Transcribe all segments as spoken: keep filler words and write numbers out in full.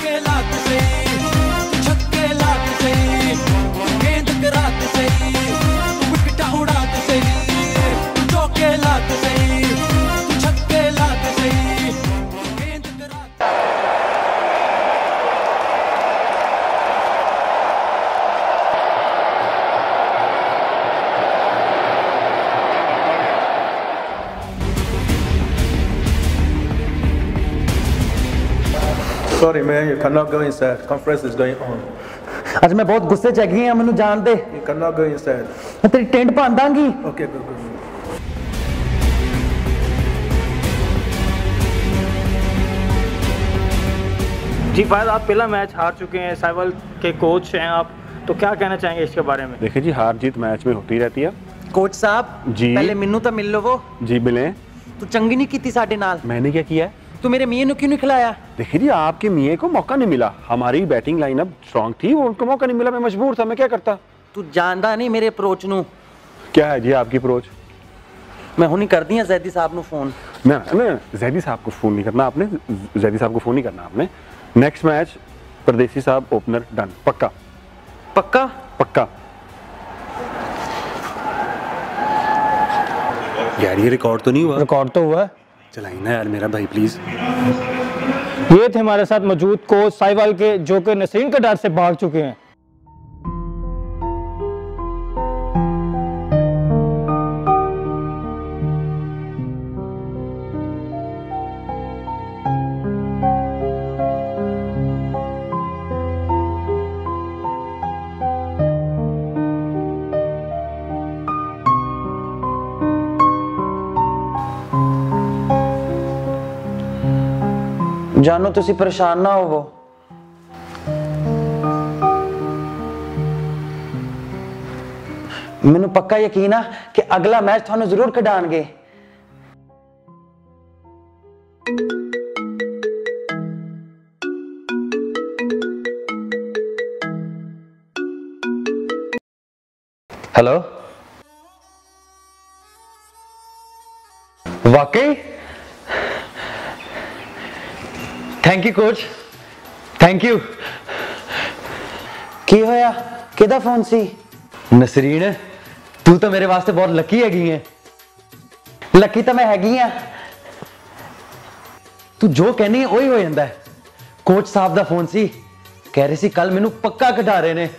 चौके लात सही, तू छक्के लात सही, तू गेंद करात सही, तू विकेटा उड़ात सही, तू चौके लात सही, तू छक्के लात सही, तू गेंद करात। Sorry man, you cannot go inside. Conference is going on. ਅੱਜ ਮੈਂ ਬਹੁਤ ਗੁੱਸੇ 'ਚ ਹੈਗੀ ਆ, ਮੈਨੂੰ ਜਾਣ ਦੇ। You cannot go inside. ਮੈਂ ਤੇਰੀ ਟੈਂਟ ਭੰਨ ਦਾਂਗੀ। Okay, go go. जी फायद, आप पहला मैच हार चुके हैं, साइवल के कोच हैं आप, तो क्या कहना चाहेंगे इसके बारे में? देखिए जी, हार जीत मैच में होती रहती है। कोच साहब जी, पहले मिन्नू तो मिल लो। वो जी मिले। तू चंगी नहीं की साडे नाल। मैंने क्या किया है? तू मेरे मियां ने क्यों नहीं खिलाया? देखिए जी, आपके मियां को मौका नहीं मिला, हमारी बैटिंग लाइनअप स्ट्रांग थी, वो उनको मौका नहीं मिला, मैं मजबूर था, मैं क्या करता। तू जानदा नहीं मेरे अप्रोच नू। क्या है जी आपकी अप्रोच? मैं हुनी कर दी जैदी साहब नू फोन। ना ना, जैदी साहब को फोन नहीं करना आपने, जैदी साहब को फोन नहीं करना आपने। नेक्स्ट मैच परदेसी साहब ओपनर डन, पक्का पक्का पक्का। यार ये रिकॉर्ड तो नहीं हुआ? रिकॉर्ड तो हुआ है। चलाइए ना यार मेरा भाई प्लीज। ये थे हमारे साथ मौजूद कोच साहिवाल के, जो कि नसीम के डर से भाग चुके हैं। जानो तुसी परेशान ना होवो, मैनू पक्का यकीन है कि अगला मैच थानू जरूर खिडाणगे। हेलो, वाकई thank you coach, thank you. की होया? किदा फोन सी? नसरीन, तू तो मेरे वास्ते बहुत लकी हैगी है। लकी तो मैं हैगी हाँ, तू जो कहनी है वही हो जाता है। कोच साहब दा फोन सी, कह रहे सी कल मैनू पक्का कटा रहे ने।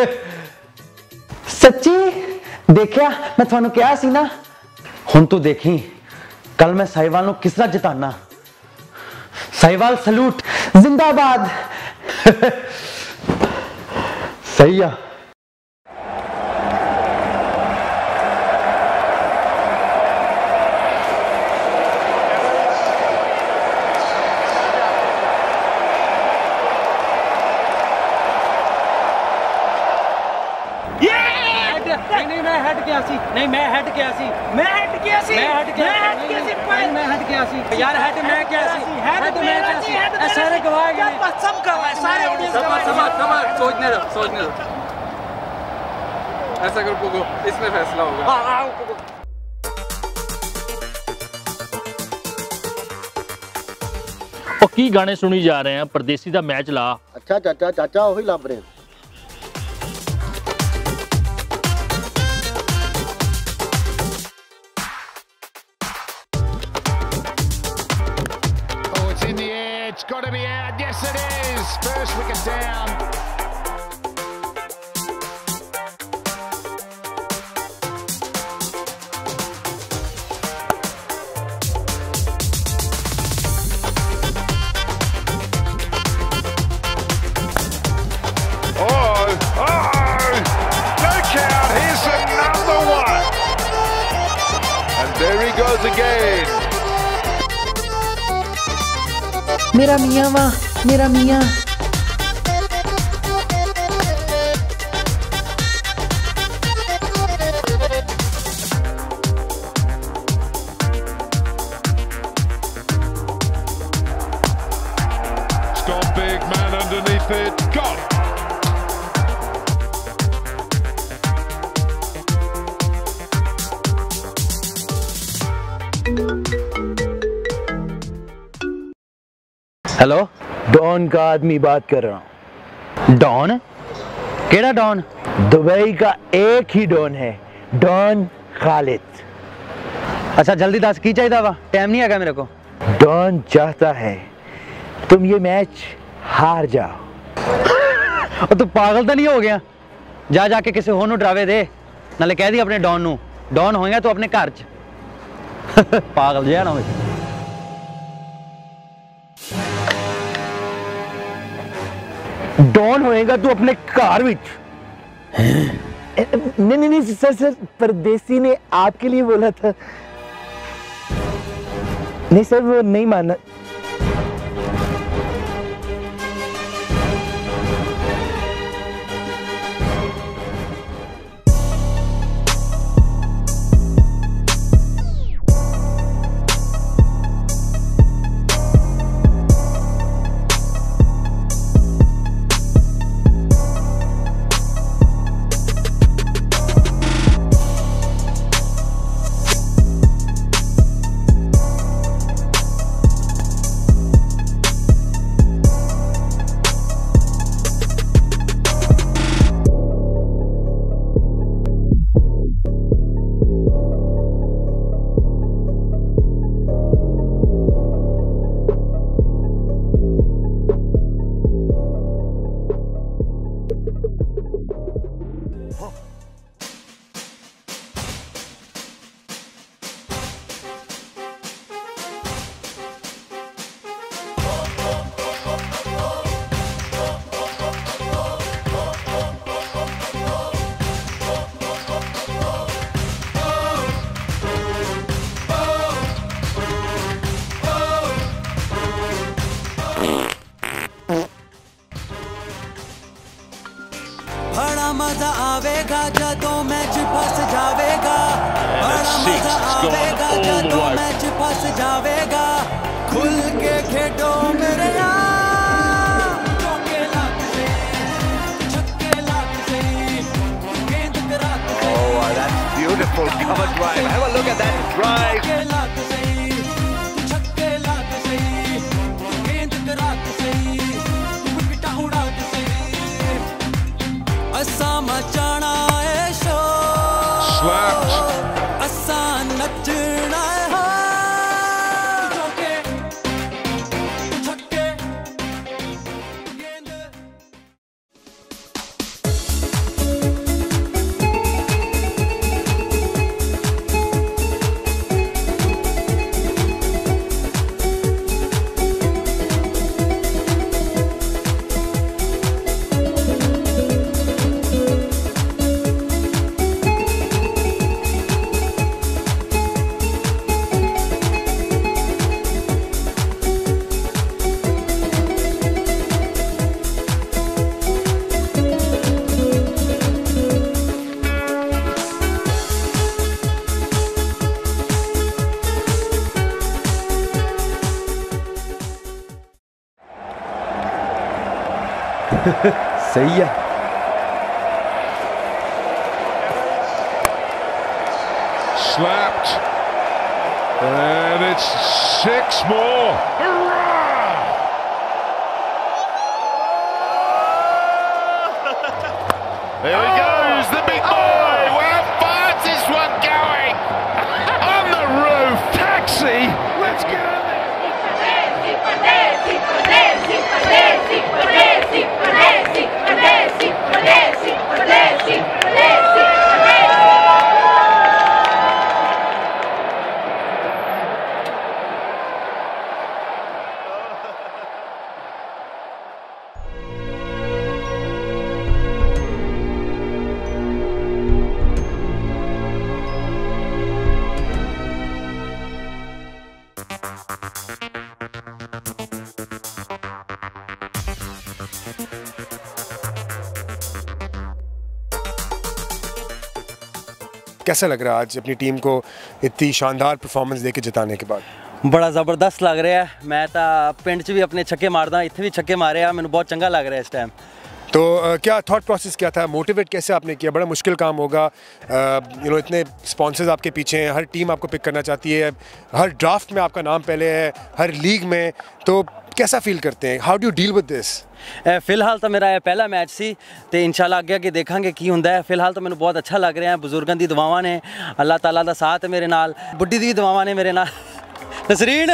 सच्ची देखिया, मैं थानू कहा सी ना। हुण तू देखी कल मैं साहिवाल नू किस तरह जिताना। साहिवाल सलूट, जिंदाबाद। सही है। नहीं मैं हट गया सी, नहीं मैं हट गया सी, मैं हट गया सी, मैं हट गया सी, मैं हट गया सी, मैं हट गया सी यार, हट मैं क्या सी, हट मैं क्या सी, सारे गवाह गए, सब गवाह, सारे ऑडियंस गवाह। समझ समझ सोचने दो, सोचने दो, ऐसा करो कोको, इसमें फैसला होगा। हां आओ कोको। ओ की गाने सुनी जा रहे हैं? परदेसी दा मैच ला। अच्छा चाचा, चाचा वही लब रहे हैं। It's got to be out. Yes, it is. First wicket down. Oh, oh, no count. Here's another one. And there he goes again. मेरा मियाँ वाह, मेरा मियाँ। Scott big man underneath it. Got it. Hello don का आदमी बात कर रहा हूँ। डॉन? केड़ा डॉन? दुबई का एक ही डॉन है, डॉन खालिद। अच्छा जल्दी दस की चाहिए वा, टाइम नहीं है मेरे को। डॉन चाहता है तुम ये मैच हार जाओ। और तू पागल तो नहीं हो गया? जा जाके किसी होर नूं डरावे दे, नाले कह दी अपने डॉन नूं, डॉन होएगा तो अपने घर च। पागल जिहा ना होए। डॉन होएगा तू अपने कार विच। नहीं नहीं नहीं सर सर परदेसी ने आपके लिए बोला था। नहीं सर वो नहीं माना। मजा आवेगा जदों मैच फस जावेगा, बड़ा मजा आवेगा जदों मैच फस जावेगा। खुल के खेडो मेरे यार, चौके लाख से छक्के लाख से गेंद करात से। Oh, that's beautiful cover drive. Have a look at that drive. चौके लाख से छक्के लाख से गेंद करात से विकेट उड़ात से। असा मचाना है शोर, असा नचना है। चौके छक्के गेंद। सही है। Slapped. And it's six more. Hurrah! There he goes, the big boy. Where far's this one going? On the roof. Taxi. Let's go. कैसा लग रहा है आज अपनी टीम को इतनी शानदार परफॉर्मेंस देके जिताने के बाद? बड़ा ज़बरदस्त लग रहा है। मैं तो पिंड च भी अपने छक्के मारदा, इत्थे भी छक्के मारे आ, मैनू बहुत चंगा लग रहा है इस टाइम। तो uh, क्या थॉट प्रोसेस क्या था, मोटिवेट कैसे आपने किया? बड़ा मुश्किल काम होगा, यू नो इतने स्पॉन्सर्स आपके पीछे हैं, हर टीम आपको पिक करना चाहती है, हर ड्राफ्ट में आपका नाम पहले है, हर लीग में। तो कैसा फील करते हैं? How do you deal with this? फिलहाल तो मेरा ਇਹ ਪਹਿਲਾ ਮੈਚ ਸੀ ਤੇ ਇਨਸ਼ਾਅੱਲਾ ਅੱਗੇ ਅੱਗੇ ਦੇਖਾਂਗੇ ਕੀ ਹੁੰਦਾ ਹੈ। ਫਿਲਹਾਲ ਤਾਂ ਮੈਨੂੰ ਬਹੁਤ ਅੱਛਾ ਲੱਗ ਰਿਹਾ ਹੈ। ਬਜ਼ੁਰਗਾਂ ਦੀ ਦੁਆਵਾਂ ਨੇ, ਅੱਲਾਹ ਤਾਲਾ ਦਾ ਸਾਥ ਹੈ ਮੇਰੇ ਨਾਲ, ਬੁੱਢੀ ਦੀ ਦੁਆਵਾਂ ਨੇ ਮੇਰੇ ਨਾਲ। Nasreen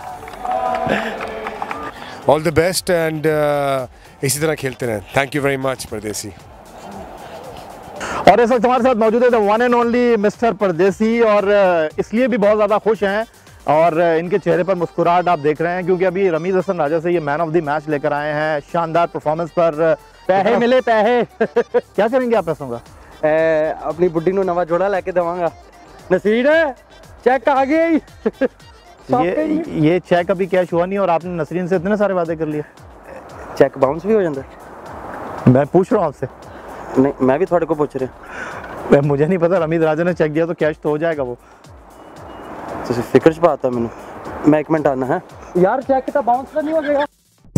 all the best and इसी तरह खेलते रहें। थैंक यू वेरी मच परदेसी। और इस वक्त हमारे साथ मौजूद है the one and only mister Pardesi, और इसलिए भी बहुत ज़्यादा खुश हैं और इनके चेहरे पर मुस्कुराहट आप देख रहे हैं क्योंकि अभी रमीज़ हसन राजा से ये मैन ऑफ द मैच लेकर आए हैं। शानदार परफॉर्मेंस पर पैसे मिले पैसे। क्या करेंगे आप पैसों का? अपनी बुढ़ी को नवा जोड़ा लेके देवांगा। नसीर चेक आ गई। ये ये चेक अभी कैश हुआ नहीं और आपने नसरीन से इतने सारे वादे कर लिए। चेक बाउंस भी हो जाता है? मैं पूछ रहा हूँ आपसे। नहीं मैं भी थोड़े को पूछ रहा। मुझे नहीं पता, रमीज़ राजा ने चेक दिया तो कैश तो हो जाएगा वो। तो फिक्र च पाता मैंने। मैं एक मिनट आना है यार, चेक तो बाउंस का नहीं हो गया।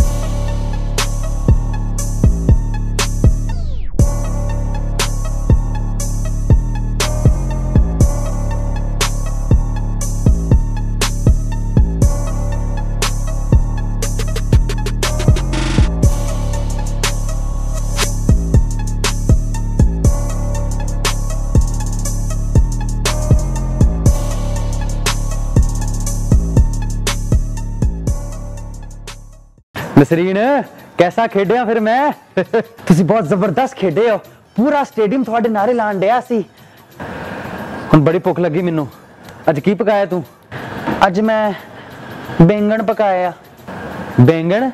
नसरीन कैसा खेडिया फिर मैं? तुसी बहुत जबरदस्त खेडे हो, पूरा स्टेडियम थोड़े नारे लान डिया सी। हुण बड़ी भुख लगी मैनू। अज की पकाया तू? अज मैं बैंगन पकाया। बैंगन?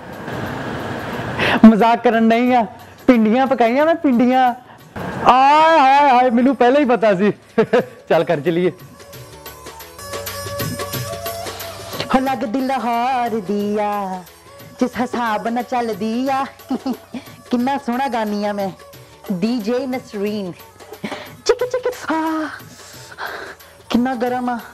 मजाक करन नहीं है, पिंडियां पकाइया मैं, पिंडियां। आय हाय हाय मैनू पहले ही पता सी। चल कर चलिए। लग दिल हार दिया जिस हिसाब न चल दिया। किन्ना सोहना गानी आ मैं। डीजे नसरीन चिक चिक सा किन्ना गरम आ।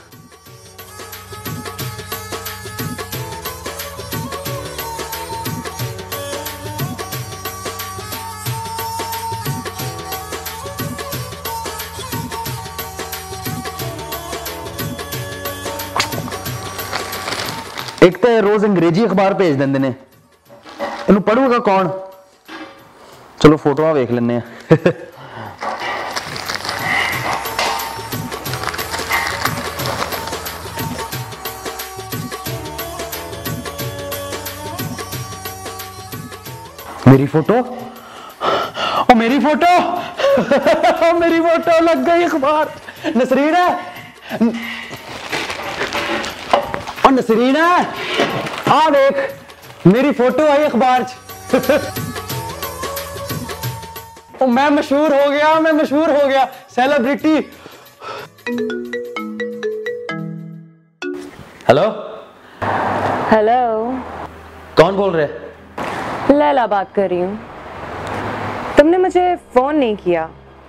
एक तो रोज अंग्रेजी अखबार भेज देंगे ने, इनू पढ़ूगा कौन? चलो फोटोआं वेख लेने। मेरी फोटो, ओ मेरी फोटो, ओ मेरी फोटो लग गई अखबार। नसरीन है, और नसरीन है, आ देख मेरी फोटो आई अखबार च। ओ मैं मशहूर हो गया, मैं मशहूर हो गया, सेलिब्रिटी। हेलो हेलो, कौन बोल रहे? लैला बात कर रही हूँ। तुमने मुझे फोन नहीं किया।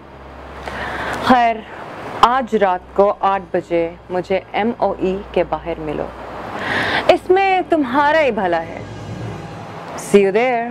खैर आज रात को आठ बजे मुझे एम ओ ई के बाहर मिलो, इसमें तुम्हारा ही भला है। See you there.